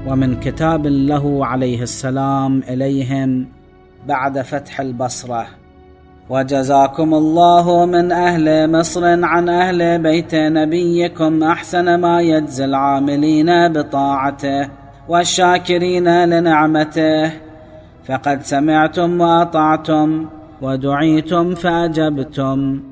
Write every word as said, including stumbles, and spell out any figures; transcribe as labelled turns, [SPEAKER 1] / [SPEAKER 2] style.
[SPEAKER 1] ومن كتاب له عليه السلام إليهم بعد فتح البصرة: وجزاكم الله من أهل مصر عن أهل بيت نبيكم أحسن ما يجزي العاملين بطاعته والشاكرين لنعمته، فقد سمعتم وأطعتم ودعيتم فأجبتم،